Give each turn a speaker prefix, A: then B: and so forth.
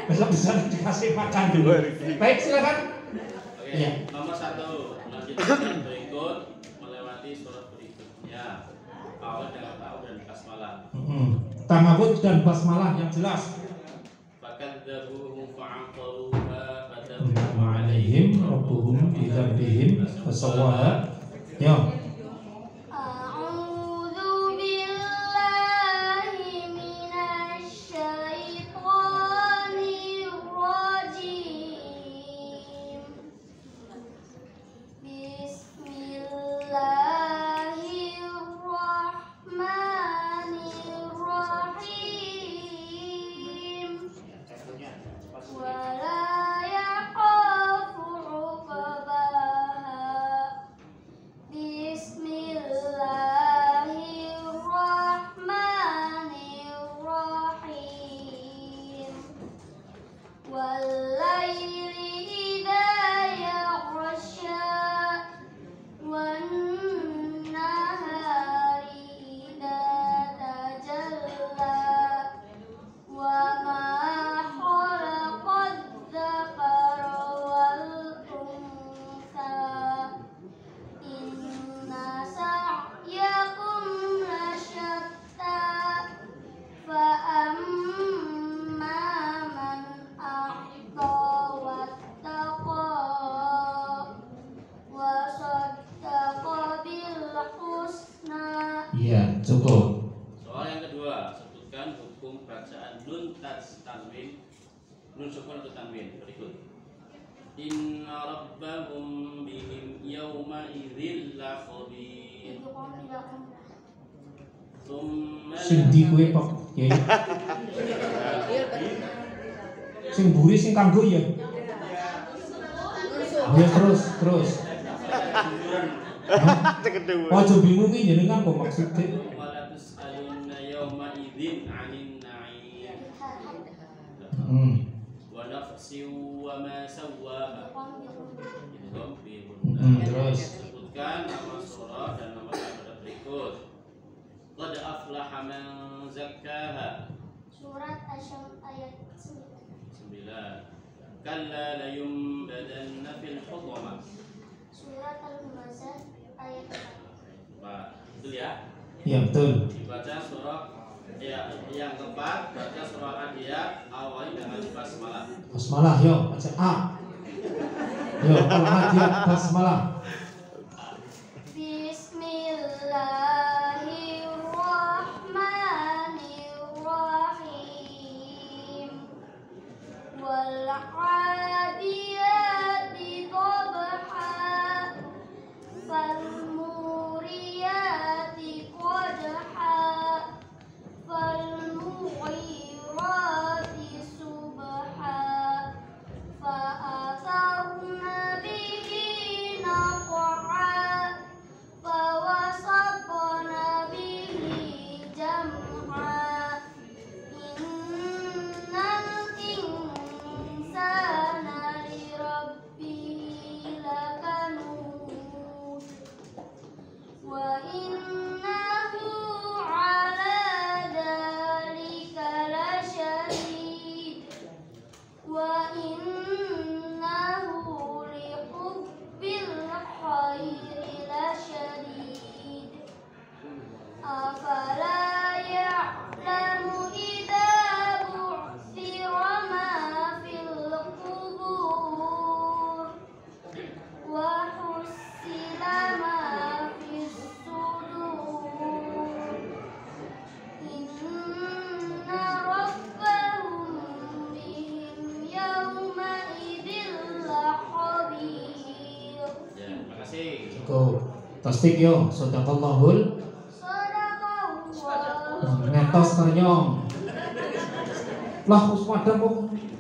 A: Besok bisa dikasih makan dulu. Baik, silakan.
B: Oke,
A: Iya.
B: nomor 1 melanjutkan berikut melewati surat berikutnya. Awal dengan ta'awud dan basmalah.
A: Ta'awud dan basmalah yang jelas.
B: Fakadzabuhu fa'aqaruha fadabu
A: Alaihim rabbuhum bi dzambihim fasawwaha. Ya. Iya, cukup.
B: Soal yang kedua, sebutkan hukum bacaan nun tanwin, nun sukun atau tanwin berikut. Inna rabbahum bihim yawma idzil lakhabir.
A: Sing di kowe Pak Kiai. Sing buri sing kanggo ya. Ya terus. Ojo bingung iki jenengan kok maksudnya.
B: Walatus alunna yawma idzin 'anil na'im. Wa nafsi wa ma sawwaha.
A: Terus
B: sebutkan nama surah dan nama ayat berikut. Qad aflaha man zakkaha.
C: Surat Asy-Syams ayat 9.
B: Kalla la yumbadanna fil hutama.
C: Surat Al-Humazah ayat 4.
B: Pak, betul ya?
A: iya betul.
B: Dibaca surah ya, yang keempat, baca surah Adiyat awali dengan basmalah.
A: Basmalah yo, baca A. Yo, Al-Adiyat basmalah.
C: Bismillahirrahmanirrahim. Wal 'adiyati dhabha fal muriyati qadha fal mughirati subha fa atharna bihi naq'a fa wasatna bihi jam'a innal insana li rabbihi lakanud wa innahu ala dzalika lasyahid wa innahu li hubbil khairi lasyadid afala ya'lamu idza bu'thira ma fil qubur wa husila ma fis sudur inna rabbahum bihim yawma idzil lakhabir.
B: Ya, terima kasih.
A: Cukup. Tasdik yo, sadaqallahul.
C: Sadaqallah.
A: Ngetos ternyong. Lah wis padha kok.